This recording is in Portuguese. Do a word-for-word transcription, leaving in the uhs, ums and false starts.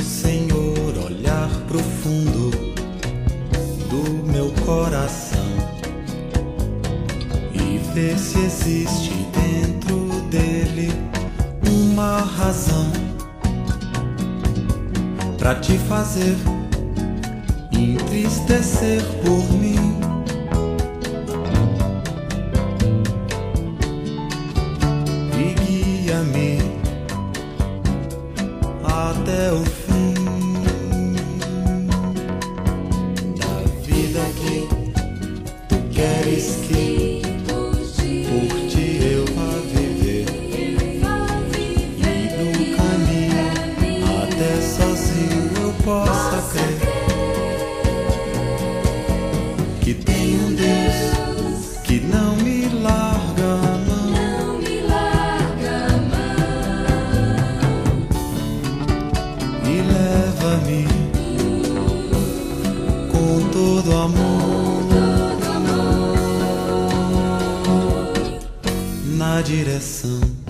Senhor, olhar profundo do meu coração e ver se existe dentro dele uma razão pra te fazer entristecer por mim. E guia-me até o fim da vida que tu queres que por ti eu vá viver, e no caminho até sozinho eu possa crer que tem um Deus que não me larga a mão, e leva-me com todo amor na direção